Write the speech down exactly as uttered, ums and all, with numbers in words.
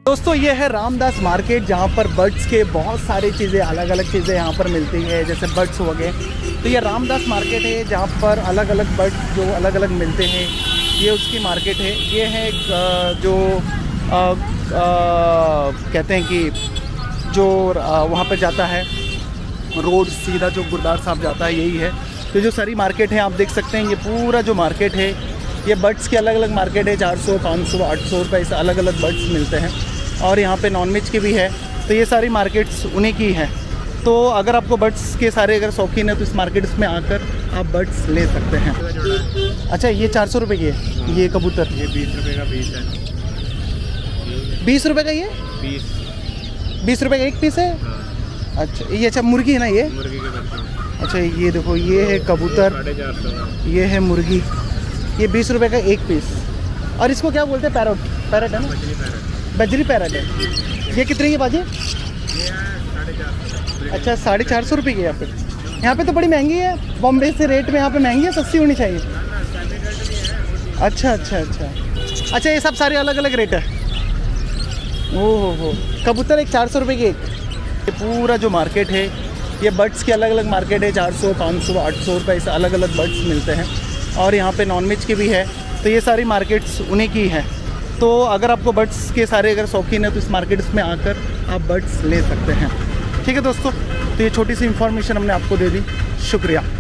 दोस्तों ये है रामदास मार्केट, जहाँ पर बर्ड्स के बहुत सारी चीज़ें, अलग अलग चीज़ें यहाँ पर मिलती है, जैसे बर्ड्स हो गए। तो ये रामदास मार्केट है जहाँ पर अलग अलग बर्ड्स जो अलग अलग मिलते हैं, ये उसकी मार्केट है। ये है जो आ, आ, कहते हैं कि जो वहाँ पर जाता है रोड सीधा, जो गुरुद्वारा साहब जाता है, यही है। तो जो सारी मार्केट है आप देख सकते हैं, ये पूरा जो मार्केट है ये बर्ड्स की अलग अलग मार्केट है। चार सौ, पाँच सौ, आठ सौ रुपये, ऐसे अलग अलग बर्ड्स मिलते हैं। और यहाँ पे नॉनवेज की भी है। तो ये सारी मार्केट्स उन्हीं की है। तो अगर आपको बर्ड्स के सारे अगर शौकीन है तो इस मार्केट्स में आकर आप बर्ड्स ले सकते हैं। अच्छा, ये चार सौ रुपये की है ये कबूतर? ये बीस रुपये का पीस है। बीस रुपये का ये? बीस बीस रुपये का एक पीस है? हाँ। अच्छा, ये अच्छा मुर्गी है ना ये? मुर्गी के बच्चे। अच्छा, ये देखो, ये है कबूतर, साढ़े चार सौ। ये है मुर्गी, ये बीस रुपये का एक पीस। और इसको क्या बोलते हैं? पैरोट? पैरट है ना? बजरी पैरट। बजरी पैरट है। ये कितने की बाजी? ये साढ़े चार सौ। अच्छा, साढ़े चार सौ रुपये की। यहाँ पे यहाँ पे तो बड़ी महंगी है, बॉम्बे से रेट में यहाँ पे महंगी है, सस्ती होनी चाहिए। अच्छा अच्छा अच्छा अच्छा, ये सब सारे अलग अलग रेट है। ओहो हो, कबूतर एक चार सौ रुपये की एक। ये पूरा जो मार्केट है ये बर्ड्स की अलग अलग मार्केट है। चार सौ, पाँच सौ, आठ सौ रुपये, ऐसे अलग अलग बर्ड्स मिलते हैं। और यहाँ पे नॉनवेज की भी है। तो ये सारी मार्केट्स उन्हीं की है। तो अगर आपको बर्ड्स के सारे अगर शौकीन है तो इस मार्केट्स में आकर आप बर्ड्स ले सकते हैं। ठीक है दोस्तों, तो ये छोटी सी इन्फॉर्मेशन हमने आपको दे दी। शुक्रिया।